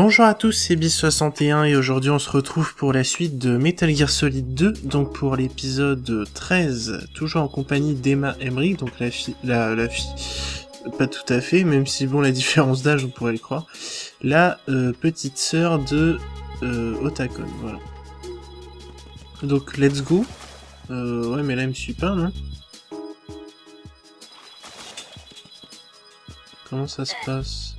Bonjour à tous, c'est Bis61 et aujourd'hui on se retrouve pour la suite de Metal Gear Solid 2, donc pour l'épisode 13, toujours en compagnie d'Emma Emery, donc la fille, pas tout à fait, même si bon la différence d'âge on pourrait le croire, la petite sœur de Otacon, voilà. Donc let's go, ouais mais là elle me suit pas, non? Comment ça se passe?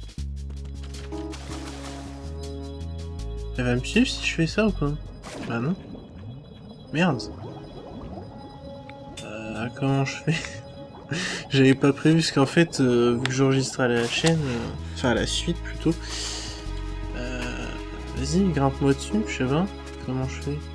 Elle va me suivre si je fais ça ou pas? Bah non. Merde. Comment je fais? J'avais pas prévu parce qu'en fait, vu que j'enregistre à la chaîne, enfin à la suite plutôt. Vas-y, grimpe-moi dessus, je sais pas. Comment je fais?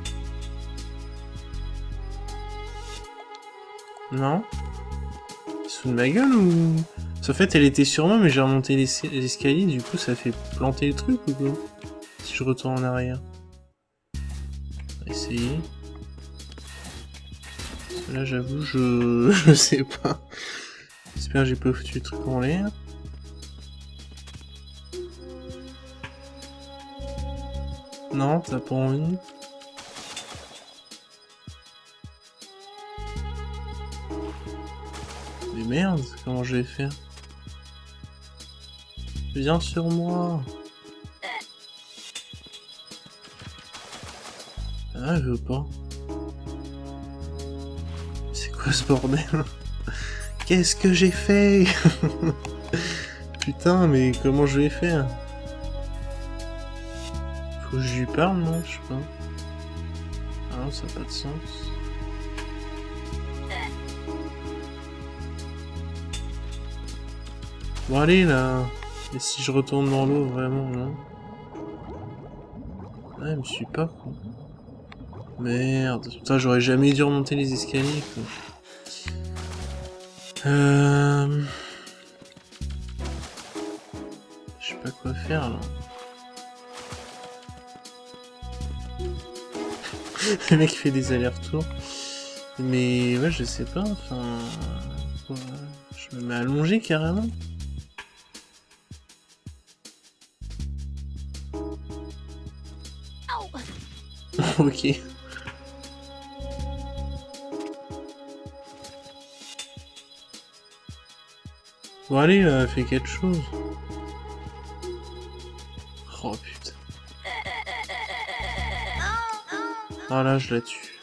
Non? Il se fout de ma gueule ou... En fait, elle était sur moi, mais j'ai remonté les escaliers, du coup ça fait planter le truc ou quoi? Si je retourne en arrière. On va essayer. Là j'avoue je sais pas. J'espère que j'ai pas foutu le truc en l'air. Non, t'as pas envie. Mais merde, comment je vais faire? Viens sur moi. Ah, je veux pas. C'est quoi ce bordel? Qu'est-ce que j'ai fait? Putain, mais comment je vais faire? Faut que je lui parle, non? Je sais pas. Ah non, ça n'a pas de sens. Bon allez là. Et si je retourne dans l'eau, vraiment, non? Ah, elle me suit pas, quoi. Merde, putain, j'aurais jamais dû remonter les escaliers, quoi. Je sais pas quoi faire, là. Le mec fait des allers-retours. Mais ouais, je sais pas, enfin... Ouais, je me mets allongé, carrément. Ok. Bon allez, fais quelque chose. Oh putain. Ah là, je la tue.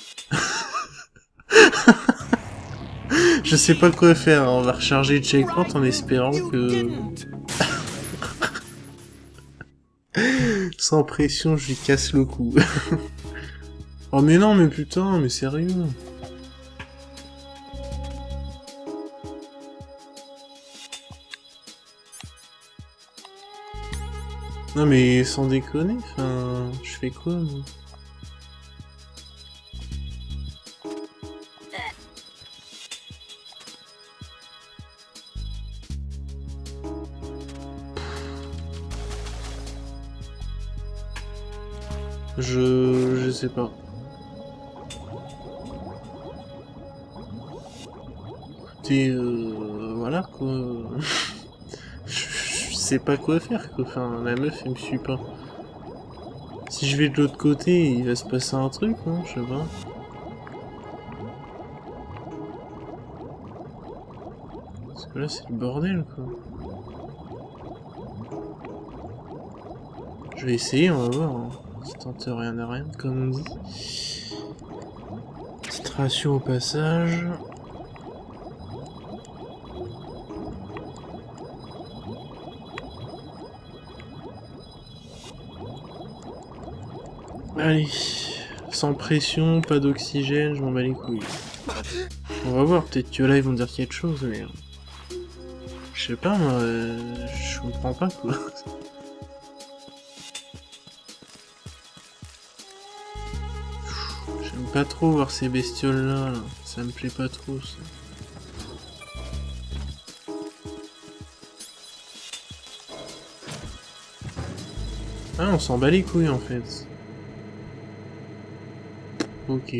Je sais pas quoi faire, on va recharger le checkpoint en espérant que... Sans pression, je lui casse le cou. Oh mais non, mais putain, mais sérieux. Non mais sans déconner, enfin, je fais quoi moi? Je sais pas. Écoutez, voilà quoi. Je sais pas quoi faire quoi. Enfin, la meuf elle me suit pas. Si je vais de l'autre côté, il va se passer un truc, non? Je sais pas. Parce que là c'est le bordel quoi. Je vais essayer, on va voir. Hein. Ça tente rien à rien, comme on dit. Petite ration au passage. Allez, sans pression, pas d'oxygène, je m'en bats les couilles. On va voir, peut-être que là ils vont dire quelque chose, mais... Je sais pas, moi, je comprends pas, quoi. J'aime pas trop voir ces bestioles-là, là. Ça me plaît pas trop, ça. Ah, on s'en bat les couilles, en fait. Ok.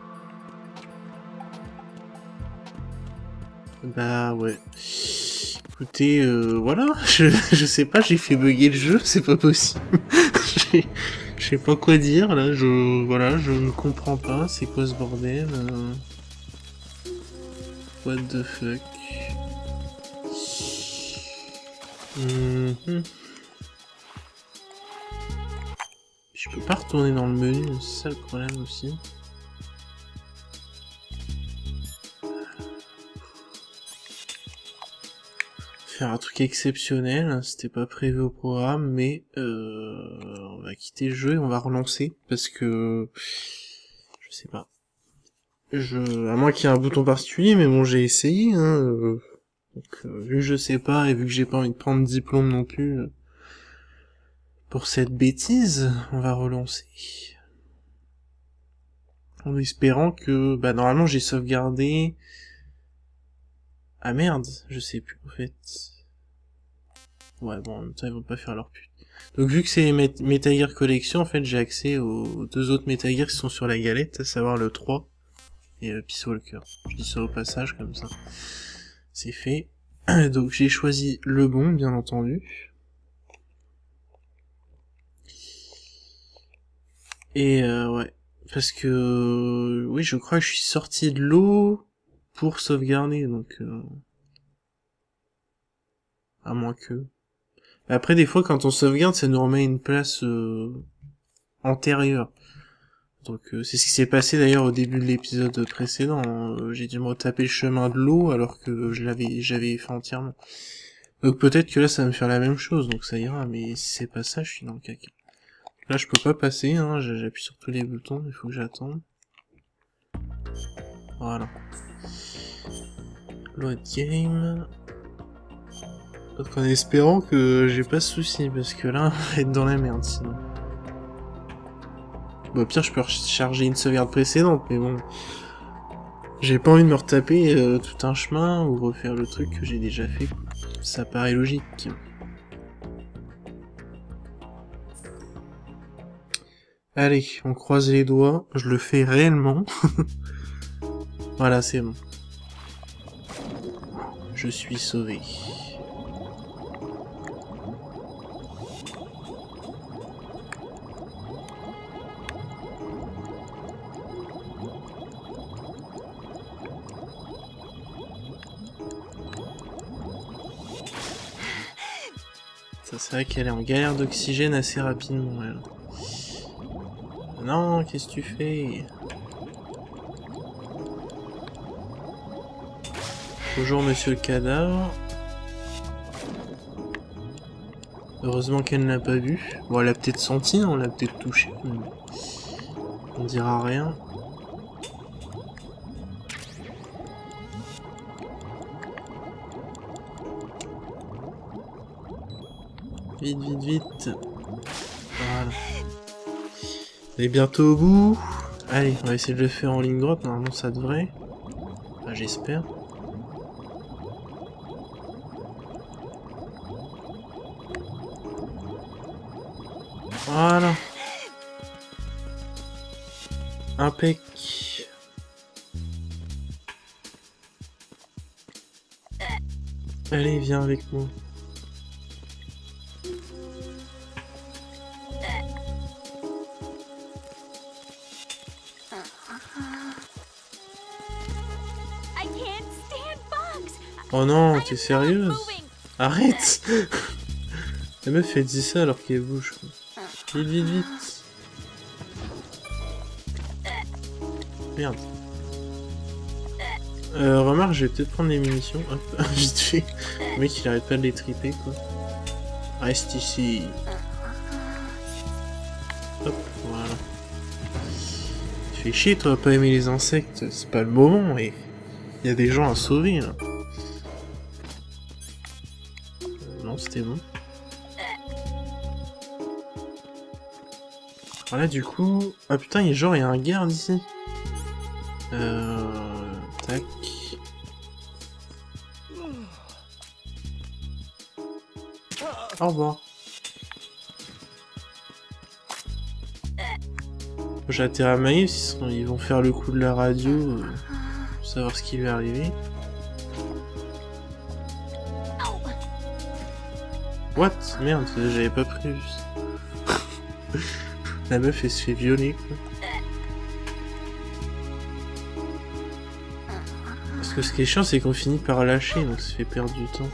Bah ouais. Écoutez, voilà, je sais pas, j'ai fait bugger le jeu, c'est pas possible. Je sais pas quoi dire, là, voilà, je ne comprends pas, c'est quoi ce bordel What the fuck Je peux pas retourner dans le menu, c'est ça le problème aussi. Faire un truc exceptionnel, c'était pas prévu au programme, mais on va quitter le jeu et on va relancer, parce que je sais pas. À moins qu'il y ait un bouton particulier, mais bon, j'ai essayé, hein. Donc, vu que je sais pas, et vu que j'ai pas envie de prendre diplôme non plus, pour cette bêtise, on va relancer. En espérant que, bah, normalement, j'ai sauvegardé... Ah merde, je sais plus, en fait. Ouais, bon, en même temps, ils vont pas faire leur pute. Donc, vu que c'est Metal Gear Collection, en fait, j'ai accès aux 2 autres Metal Gear qui sont sur la galette, à savoir le 3 et Peace Walker. Je dis ça au passage, comme ça. C'est fait. Donc, j'ai choisi le bon, bien entendu. Et, ouais. Parce que, oui, je crois que je suis sorti de l'eau pour sauvegarder, donc... À moins que... Après, des fois, quand on sauvegarde, ça nous remet une place antérieure. Donc, c'est ce qui s'est passé d'ailleurs au début de l'épisode précédent. Hein. J'ai dû me retaper le chemin de l'eau alors que j'avais fait entièrement. Donc peut-être que là, ça va me faire la même chose, donc ça ira. Mais si c'est pas ça, je suis dans le caca. Là, je peux pas passer, hein. J'appuie sur tous les boutons, il faut que j'attende. Voilà. Load game... Donc en espérant que j'ai pas de soucis, parce que là, on va être dans la merde sinon. Bon, au pire, je peux recharger une sauvegarde précédente, mais bon... J'ai pas envie de me retaper tout un chemin, ou refaire le truc que j'ai déjà fait. Ça paraît logique. Allez, on croise les doigts, je le fais réellement. Voilà, c'est bon. Je suis sauvé. Ça, c'est vrai qu'elle est en galère d'oxygène assez rapidement, elle. Non, qu'est-ce que tu fais? Bonjour, monsieur le cadavre. Heureusement qu'elle ne l'a pas vu. Bon, elle a peut-être senti, on l'a peut-être touché. On dira rien. Vite, vite, vite. Voilà. On est bientôt au bout. Allez, on va essayer de le faire en ligne droite. Normalement, ça devrait. Enfin, j'espère. Voilà. Impec. Allez, viens avec moi. Oh non, t'es sérieuse? Arrête! La meuf elle dit ça alors qu'elle bouge quoi. Vite, vite, vite! Merde. Remarque, je vais peut-être prendre des munitions. Hop, vite fait. Le mec il arrête pas de les triper quoi. Reste ici. Hop, voilà. Tu fais chier toi à pas aimer les insectes, c'est pas le moment et il y a des gens à sauver là. Non, c'était bon. Voilà, du coup... Ah putain, il y a un garde ici. Tac. Au revoir. J'ai atterri à Maïs, ils vont faire le coup de la radio pour savoir ce qui lui est arrivé. What? Merde, j'avais pas prévu. La meuf elle se fait violer quoi. Parce que ce qui est chiant c'est qu'on finit par lâcher donc ça fait perdre du temps.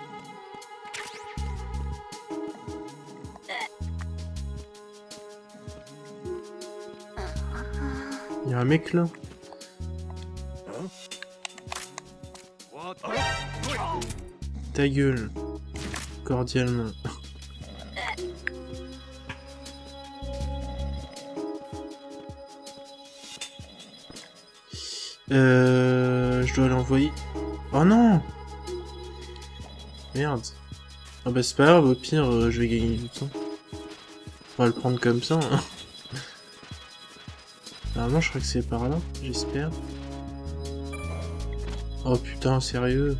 Il y a un mec là. Ta gueule. Cordialement. Je dois l'envoyer. Oh non! Merde. Ah bah c'est pas grave, au pire je vais gagner du temps. On va le prendre comme ça. Hein. Normalement je crois que c'est par là, j'espère. Oh putain, sérieux?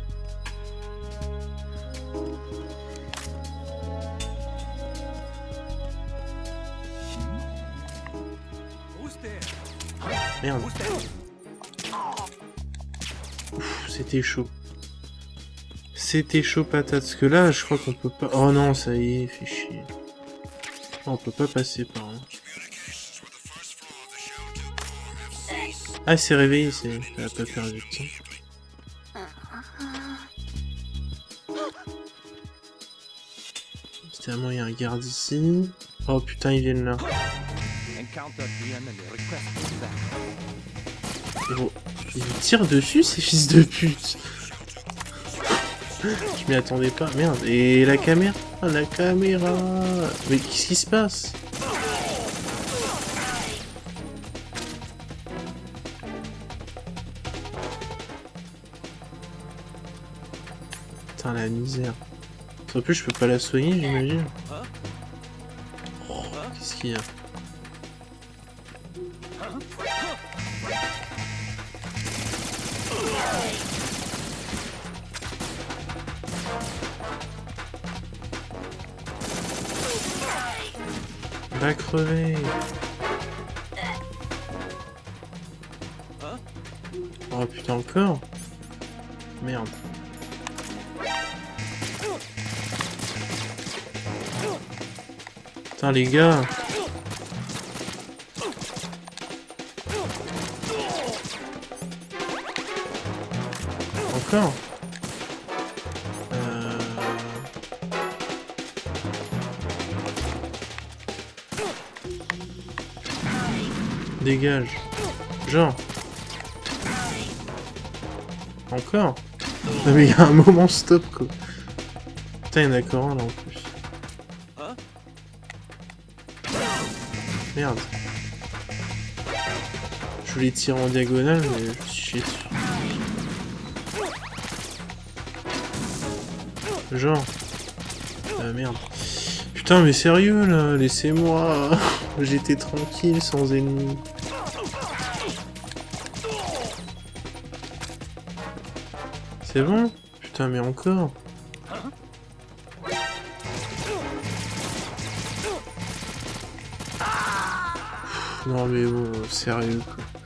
Merde. C'était chaud. C'était chaud patate. Parce que là, je crois qu'on peut pas... Oh non, ça y est, fait chier. Oh, on peut pas passer par là. Ah, il s'est réveillé, c'est... Elle a pas perdu de temps. Évidemment, il y a un garde ici. Oh putain, ils viennent là. Gros, ils me tirent dessus, ces fils de pute. Je m'y attendais pas. Merde, et la caméra? Ah, la caméra. Mais qu'est-ce qui se passe? Putain, la misère. En plus, je peux pas la soigner, j'imagine. Oh, qu'est-ce qu'il y a? Va crever. Oh putain, encore? Merde. Putain les gars. Encore? Dégage. Genre. Encore? Non mais il y a un moment stop quoi. Putain, il y en a encore un là en plus. Merde. Je voulais tirer en diagonale mais je me suis chié dessus. Genre. Merde. Putain mais sérieux là, laissez-moi. J'étais tranquille sans ennemis. C'est bon? Putain mais encore. Non mais oh, sérieux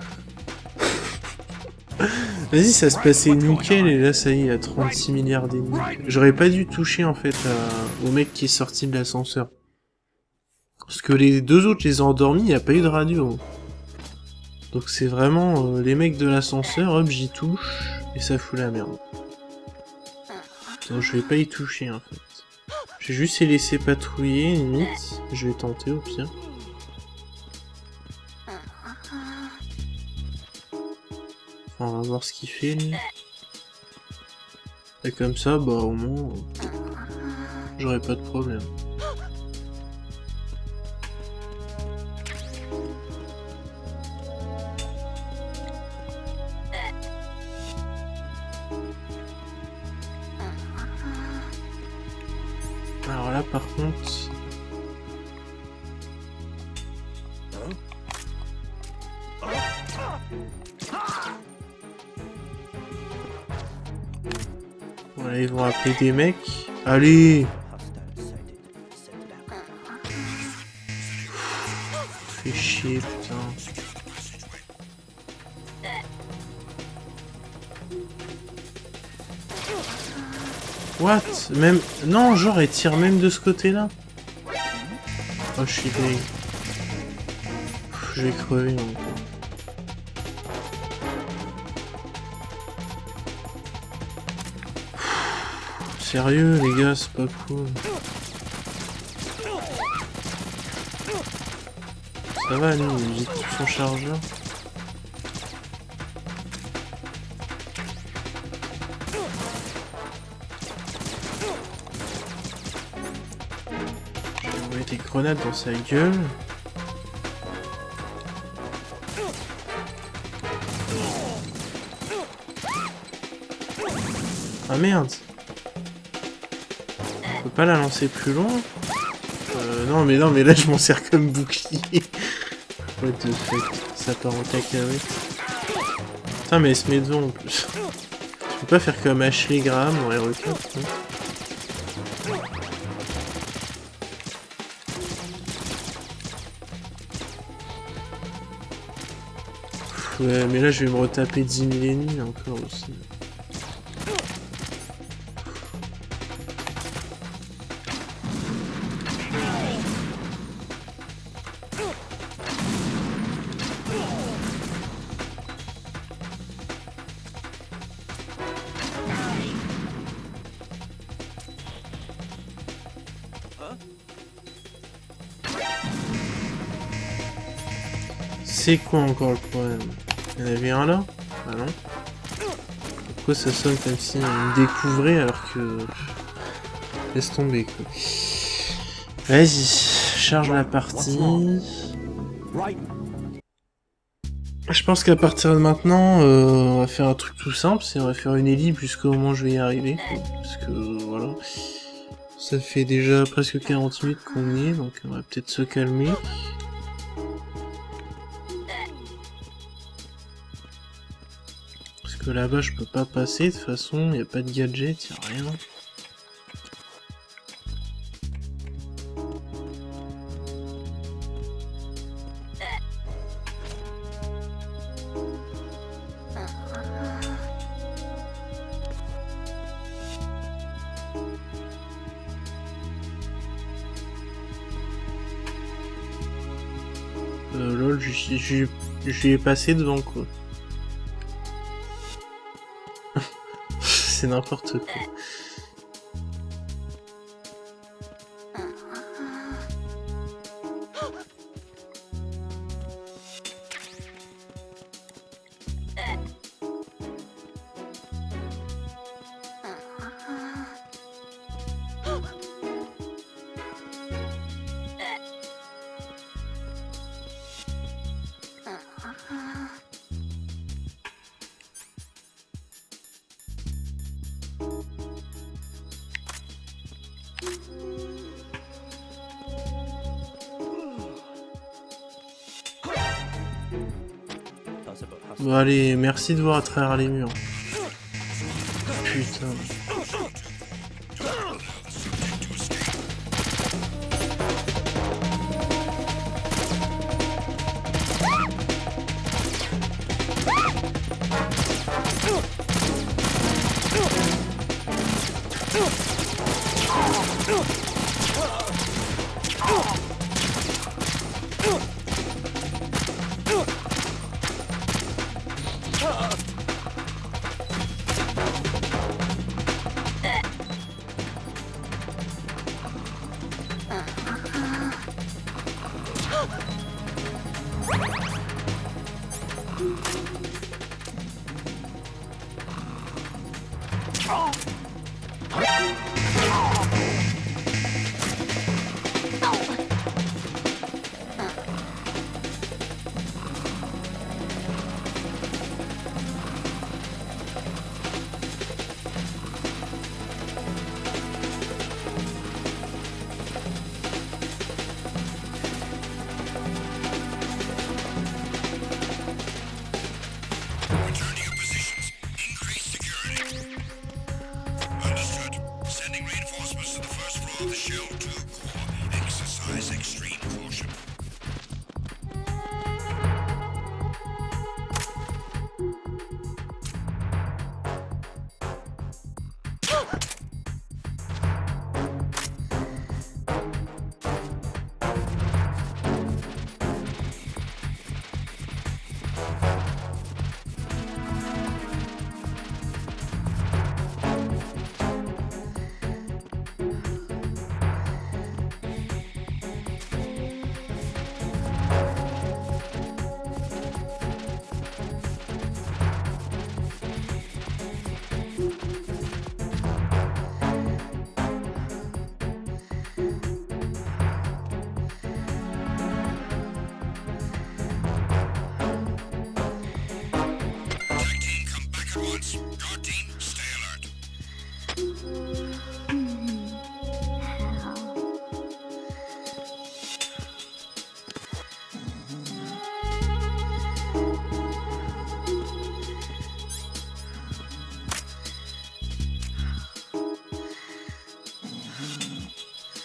quoi. Vas-y, ça se passait nickel et là ça y est, il y a 36 milliards d'ennemis. J'aurais pas dû toucher en fait au mec qui est sorti de l'ascenseur. Parce que les deux autres, je les ai endormis, il n'y a pas eu de radio. Donc c'est vraiment les mecs de l'ascenseur, hop, j'y touche, et ça fout la merde. Donc je vais pas y toucher en fait. Je vais juste les laisser patrouiller, limite. Je vais tenter au pire. Enfin, on va voir ce qu'il fait lui. Et comme ça, bah au moins, j'aurai pas de problème. Alors là par contre... Voilà, ils vont appeler des mecs. Allez! Fais chier, putain. What? Même... Non, genre, elle tire même de ce côté-là. Oh, je suis deg. Je vais crever, donc. Sérieux, les gars, c'est pas cool. Ça va, lui, il vide tout son chargeur. Des grenades dans sa gueule. Ah merde. On peut pas la lancer plus loin. Non mais là je m'en sers comme bouclier. What the fuck. Ça part en cacahuète. Putain mais elle se met devant en plus. Je peux pas faire comme Ashley Graham dans Hero 4. Ouais, mais là je vais me retaper 10 000 ennemis encore aussi. C'est quoi encore le problème? Il y en avait un là? Ah non. Pourquoi ça sonne comme si on me découvrait alors que... Laisse tomber quoi. Vas-y, charge la partie. Je pense qu'à partir de maintenant, on va faire un truc tout simple, c'est on va faire une ellipse jusqu'au moment où je vais y arriver. Parce que voilà. Ça fait déjà presque 40 minutes qu'on y est, donc on va peut-être se calmer. Parce que là-bas je peux pas passer, de toute façon, il n'y a pas de gadget, il n'y a rien. Lol, j'y ai passé devant quoi. C'est n'importe quoi. Bon allez, merci de voir à travers les murs. Putain.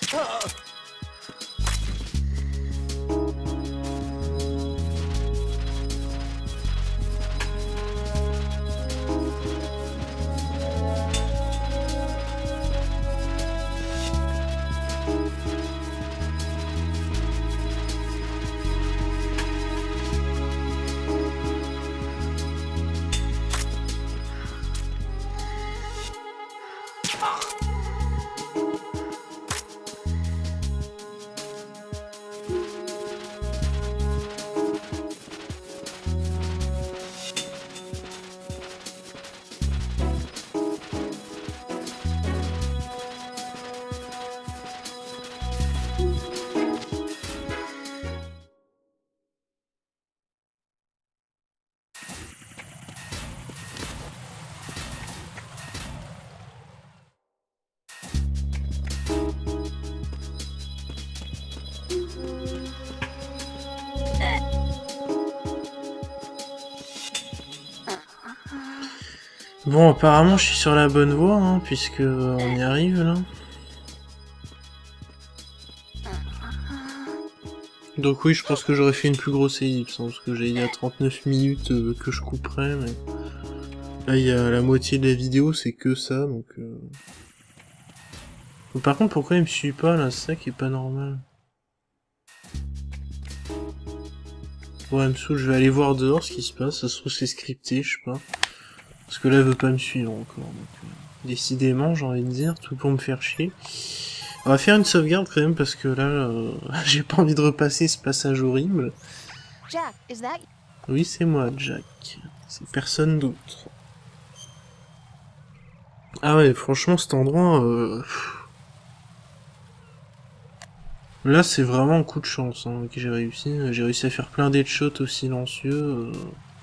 Bon, apparemment, je suis sur la bonne voie, hein, puisque on y arrive, là. Donc oui, je pense que j'aurais fait une plus grosse ellipse, hein, parce que j'ai dit à 39 minutes que je couperais, mais... Là, il y a la moitié de la vidéo, c'est que ça, donc... Par contre, pourquoi il me suit pas, là? C'est ça qui est pas normal. Bon, elle me saoule, je vais aller voir dehors ce qui se passe, ça se trouve c'est scripté, je sais pas. Parce que là, elle veut pas me suivre encore, donc... Décidément, j'ai envie de dire, tout pour me faire chier. On va faire une sauvegarde quand même, parce que là, j'ai pas envie de repasser ce passage horrible. Jack, is that... Oui, c'est moi, Jack. C'est personne d'autre. Ah ouais, franchement, cet endroit... Là, c'est vraiment un coup de chance hein, que j'ai réussi. J'ai réussi à faire plein d'headshots au silencieux.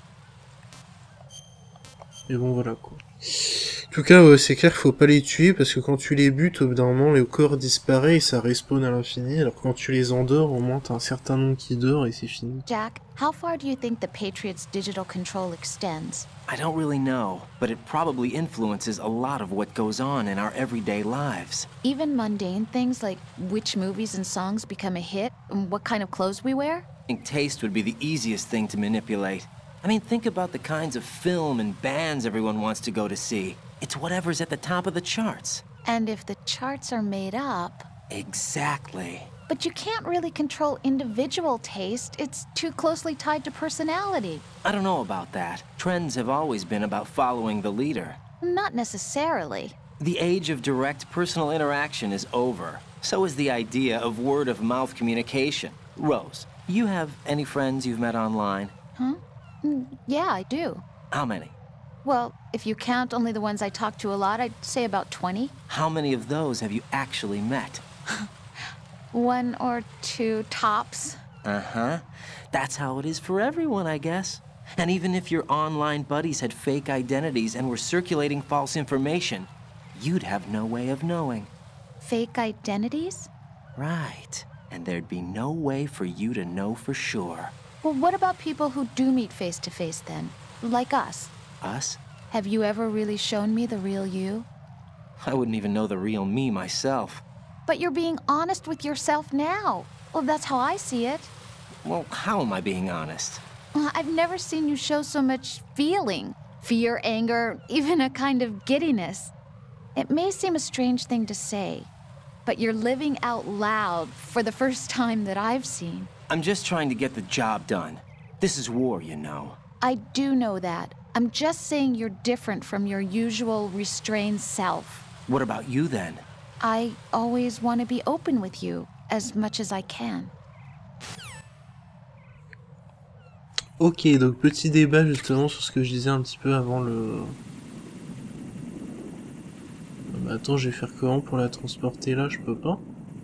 Et bon, voilà, quoi. En tout cas, c'est clair qu'il faut pas les tuer, parce que quand tu les butes, au bout d'un moment, le corps disparaît et ça respawn à l'infini, alors que quand tu les endors, au moins t'as un certain nombre qui dort et c'est fini. Jack, how far do you think the Patriots' digital control extends? I don't really know, but it probably influences a lot of what goes on in our everyday lives. Even mundane things like which movies and songs become a hit, and what kind of clothes we wear? I think taste would be the easiest thing to manipulate. I mean, think about the kinds of film and bands everyone wants to go to see. It's whatever's at the top of the charts. And if the charts are made up... Exactly. But you can't really control individual taste. It's too closely tied to personality. I don't know about that. Trends have always been about following the leader. Not necessarily. The age of direct personal interaction is over. So is the idea of word-of-mouth communication. Rose, you have any friends you've met online? Huh? Yeah, I do. How many? Well, if you count only the ones I talk to a lot, I'd say about 20. How many of those have you actually met? 1 or 2 tops. Uh-huh. That's how it is for everyone, I guess. And even if your online buddies had fake identities and were circulating false information, you'd have no way of knowing. Fake identities? Right. And there'd be no way for you to know for sure. Well, what about people who do meet face-to-face then? Like us? Us? Have you ever really shown me the real you? I wouldn't even know the real me myself. But you're being honest with yourself now. Well, that's how I see it. Well, how am I being honest? I've never seen you show so much feeling. Fear, anger, even a kind of giddiness. It may seem a strange thing to say, but you're living out loud for the first time that I've seen. I'm just trying to get the job done. This is war, you know. I do know that. I'm just saying you're different from your usual restrained self. What about you then? I always want to be open with you, as much as I can. Ok, donc petit débat justement sur ce que je disais un petit peu avant le... Attends, je vais faire comment pour la transporter là? Je peux pas.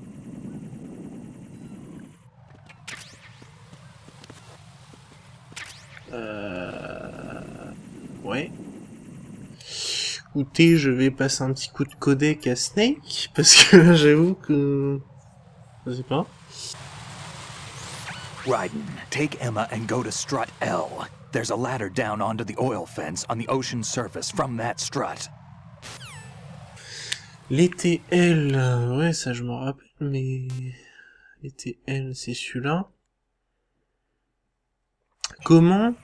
Ouais. Écoutez, je vais passer un petit coup de codec à Snake, parce que là j'avoue que... Je sais pas. Raiden, take Emma and go to strut L. There's a ladder down onto the oil fence on the ocean surface from that strut. Les TL, ouais, ça je m'en rappelle, mais... Les TL, c'est celui-là. Comment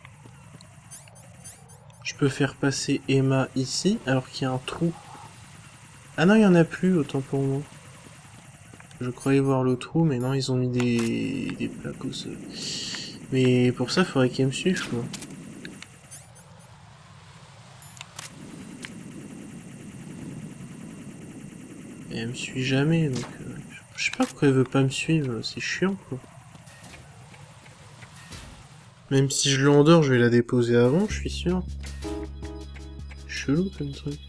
je peux faire passer Emma ici, alors qu'il y a un trou? Ah non, il y en a plus, autant pour moi. Je croyais voir le trou, mais non, ils ont mis des plaques au sol. Mais pour ça, il faudrait qu'elle me suive, quoi. Et elle me suit jamais, donc... je sais pas pourquoi elle veut pas me suivre, c'est chiant, quoi. Même si je l'endors, je vais la déposer avant, je suis sûr. Chelou comme truc.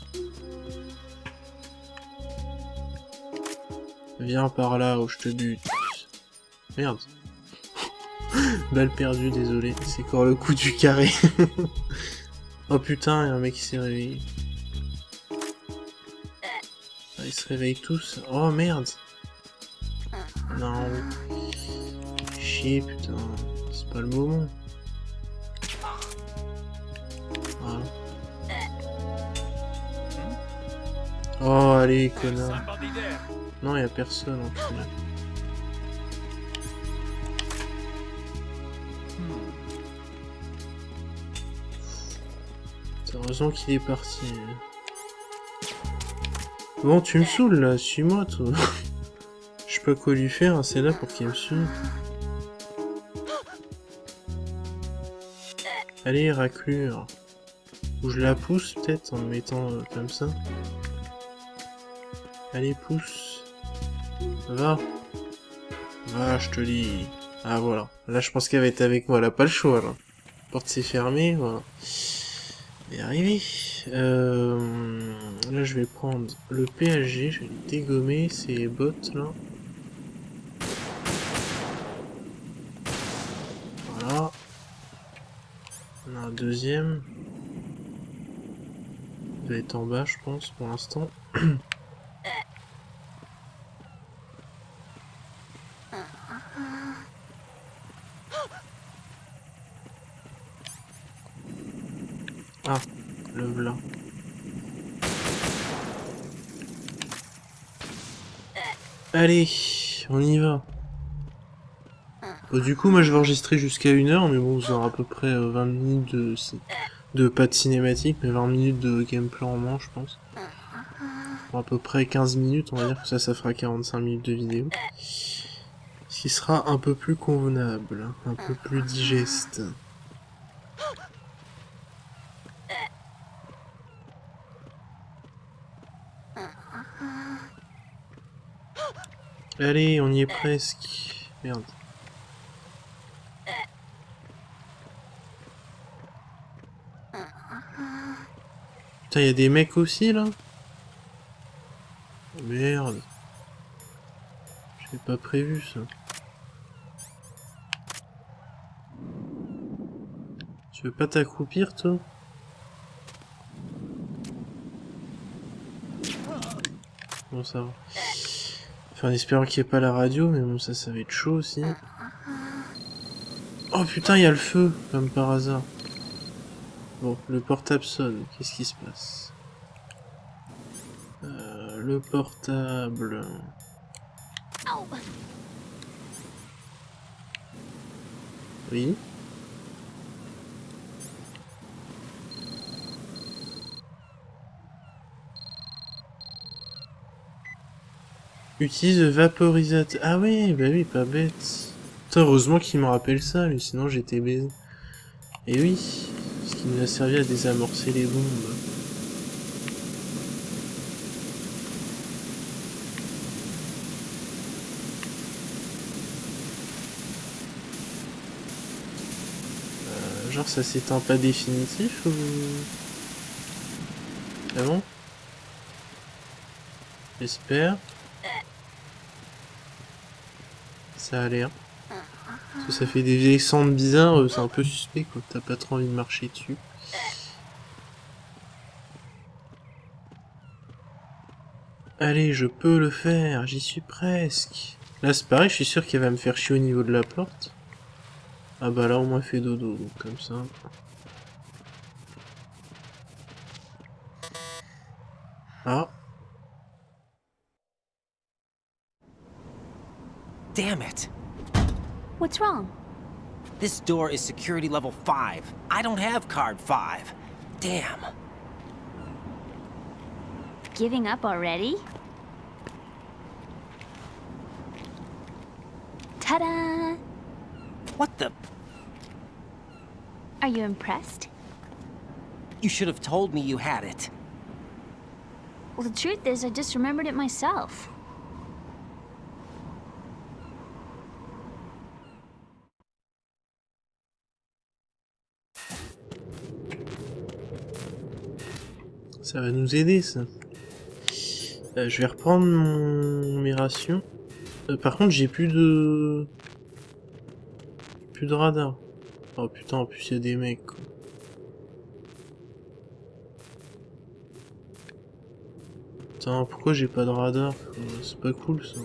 Viens par là où je te bute. Merde. Balle perdue, désolé. C'est encore le coup du carré. Oh putain, il y a un mec qui s'est réveillé. Ah, ils se réveillent tous. Oh merde. Non. Chier, putain. C'est pas le moment. Voilà. Oh, allez, connard. Non, y a personne en final. C'est heureusement qu'il est parti. Bon, tu me saoules là, suis-moi toi. Je sais pas quoi lui faire, c'est là pour qu'il me suive. Allez, raclure. Ou je la pousse peut-être en me mettant comme ça. Allez, pousse. Va. Va, je te dis. Ah voilà. Là, je pense qu'elle va être avec moi. Elle a pas le choix là. La porte s'est fermée, voilà. Elle est arrivé. Là, je vais prendre le PSG. Je vais le dégommer ces bots là. Voilà. On a un deuxième. Il va être en bas, je pense, pour l'instant. Ah, le v'là. Allez, on y va. Bon, du coup, moi je vais enregistrer jusqu'à 1 heure, mais bon, vous aurez à peu près 20 minutes de pas de cinématique, mais 20 minutes de gameplay en main, je pense. Bon, à peu près 15 minutes, on va dire que ça fera 45 minutes de vidéo. Ce qui sera un peu plus convenable, un peu plus digeste. Allez, on y est presque. Merde. Putain, y a des mecs aussi, là? Merde. J'avais pas prévu, ça. Tu veux pas t'accroupir, toi? Bon, ça va. Enfin, en espérant qu'il n'y ait pas la radio, mais bon, ça va être chaud aussi. Oh putain, il y a le feu, comme par hasard. Bon, le portable sonne. Qu'est-ce qui se passe? Le portable... Oui. Utilise le vaporisateur. Ah oui, bah oui, pas bête. Putain, heureusement qu'il me rappelle ça, mais sinon j'étais baisé. Et oui, ce qui nous a servi à désamorcer les bombes. Genre ça s'éteint pas définitif ou... Ah bon? J'espère. Ça a l'air. Parce que ça fait des vieilles cendres bizarres, c'est un peu suspect quoi, t'as pas trop envie de marcher dessus. Allez, je peux le faire, j'y suis presque. Là c'est pareil, je suis sûr qu'elle va me faire chier au niveau de la porte. Ah bah là au moins fait dodo, donc comme ça. Ah. Damn it. What's wrong? This door is security level 5. I don't have card 5. Damn. Giving up already? Ta-da! What the? Are you impressed? You should have told me you had it. Well, the truth is, I just remembered it myself. Ça va nous aider, ça. Je vais reprendre mes rations. Par contre, j'ai plus de radar. Oh putain, en plus il y a des mecs, quoi. Putain, pourquoi j'ai pas de radar? C'est pas cool, ça.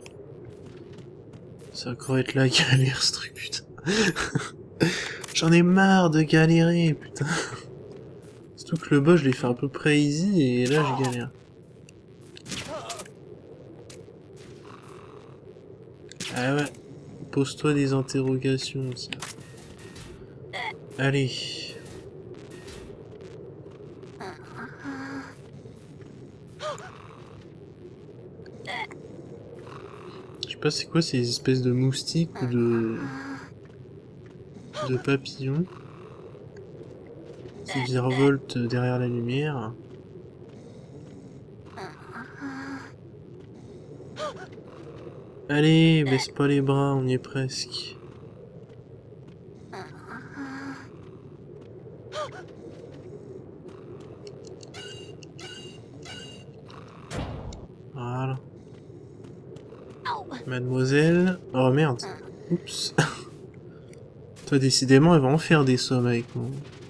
Ça va encore être la galère, ce truc, putain. J'en ai marre de galérer, putain. Surtout que le boss, je l'ai fait à peu près easy, et là, je galère. Ah ouais. Pose-toi des interrogations, ça. Allez. Je sais pas c'est quoi ces espèces de moustiques ou de papillons qui virevoltent derrière la lumière. Allez, baisse pas les bras, on y est presque. Voilà. Mademoiselle... Oh merde. Oups. Toi, décidément, elle va en faire des sommes avec moi.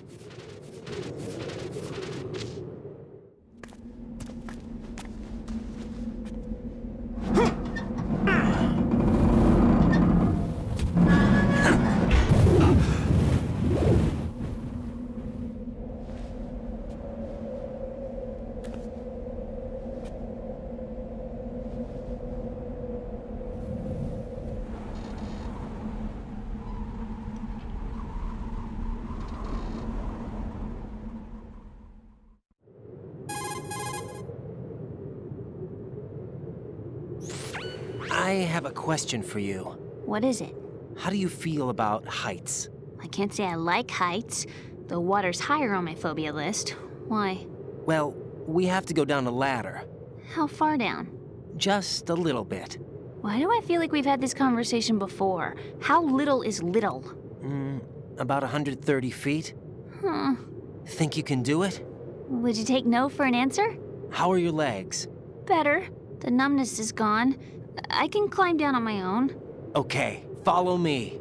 I have a question for you. What is it? How do you feel about heights? I can't say I like heights. The water's higher on my phobia list. Why? Well, we have to go down a ladder. How far down? Just a little bit. Why do I feel like we've had this conversation before? How little is little? About 130 feet. Huh. Think you can do it? Would you take no for an answer? How are your legs? Better. The numbness is gone. I can climb down on my own. Okay, follow me.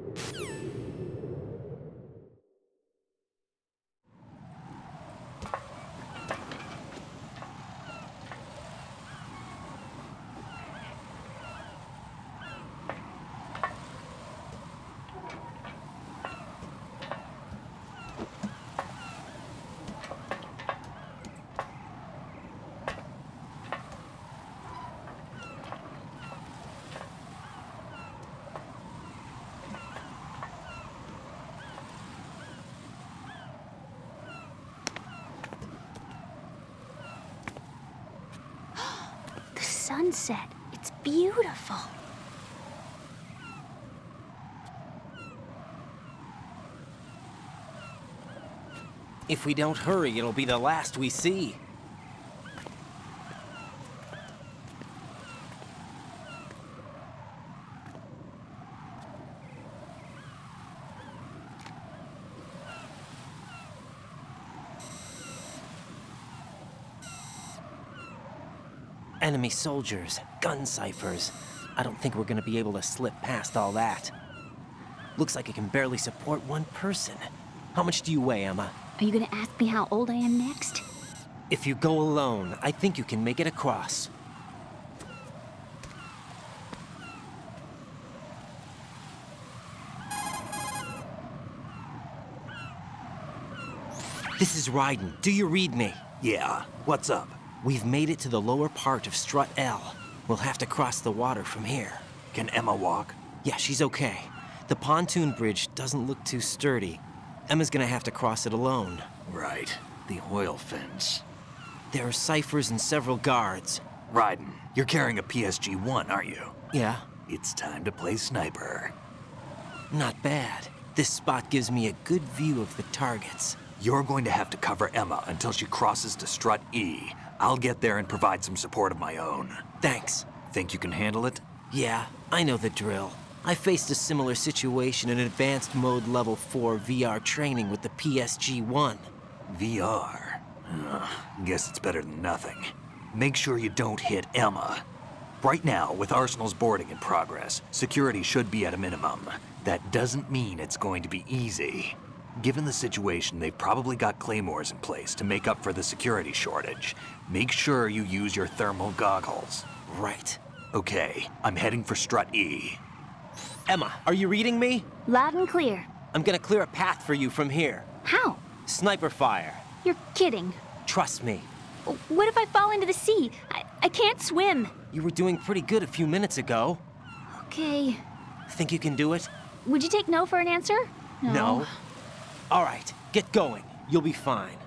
Sunset. It's beautiful. If we don't hurry, it'll be the last we see. Enemy soldiers, gun ciphers. I don't think we're gonna be able to slip past all that. Looks like it can barely support one person. How much do you weigh, Emma? Are you gonna ask me how old I am next? If you go alone, I think you can make it across. This is Raiden. Do you read me? Yeah, what's up? We've made it to the lower part of Strut L. We'll have to cross the water from here. Can Emma walk? Yeah, she's okay. The pontoon bridge doesn't look too sturdy. Emma's gonna have to cross it alone. Right. The oil fence. There are ciphers and several guards. Raiden, you're carrying a PSG-1, aren't you? Yeah, It's time to play sniper. not bad. This spot gives me a good view of the targets. You're going to have to cover Emma until she crosses to Strut E. I'll get there and provide some support of my own. Thanks. Think you can handle it? Yeah, I know the drill. I faced a similar situation in advanced mode level 4 VR training with the PSG-1. VR. Guess it's better than nothing. Make sure you don't hit Emma. Right now, with Arsenal's boarding in progress, security should be at a minimum. That doesn't mean it's going to be easy. Given the situation, they've probably got claymores in place to make up for the security shortage. Make sure you use your thermal goggles. Right. Okay, I'm heading for Strut E. Emma, are you reading me? Loud and clear. I'm gonna clear a path for you from here. How? Sniper fire. You're kidding. Trust me. What if I fall into the sea? I can't swim. You were doing pretty good a few minutes ago. Okay. Think you can do it? Would you take no for an answer? No. All right, get going. You'll be fine.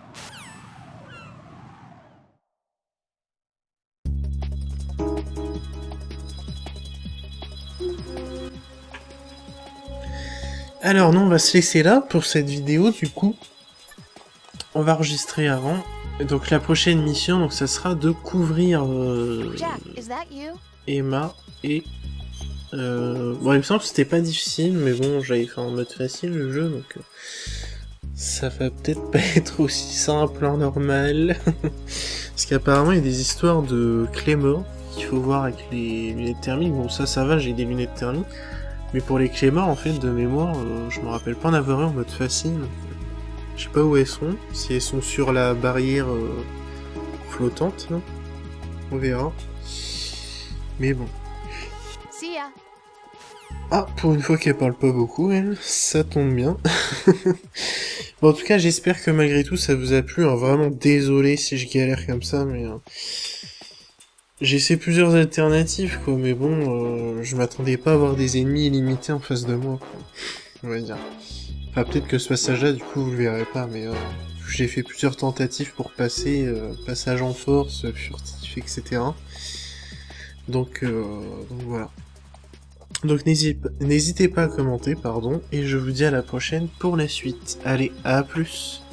Alors non, on va se laisser là pour cette vidéo du coup. On va enregistrer avant. Et donc la prochaine mission, donc ça sera de couvrir Jack, is that you? Emma et... Bon, il me semble que c'était pas difficile, mais bon, j'avais fait en mode facile le jeu, donc... ça va peut-être pas être aussi simple en normal. Parce qu'apparemment il y a des histoires de Claymore qu'il faut voir avec les lunettes thermiques. Bon ça va, j'ai des lunettes thermiques. Mais pour les Claymore, en fait, de mémoire, je me rappelle pas en avoir eu en mode facile. Je sais pas où elles sont. Si elles sont sur la barrière flottante, là. On verra. Mais bon. See ya. Ah, pour une fois qu'elle parle pas beaucoup, elle, ça tombe bien. Bon, en tout cas, j'espère que malgré tout, ça vous a plu. Hein. Vraiment désolé si je galère comme ça, mais... j'ai essayé plusieurs alternatives, quoi, mais bon, je m'attendais pas à avoir des ennemis illimités en face de moi, quoi. On va dire. Enfin, peut-être que ce passage-là, du coup, vous le verrez pas, mais j'ai fait plusieurs tentatives pour passer, passage en force, furtif, etc. Donc voilà. Donc n'hésitez pas à commenter, pardon, et je vous dis à la prochaine pour la suite. Allez, à plus!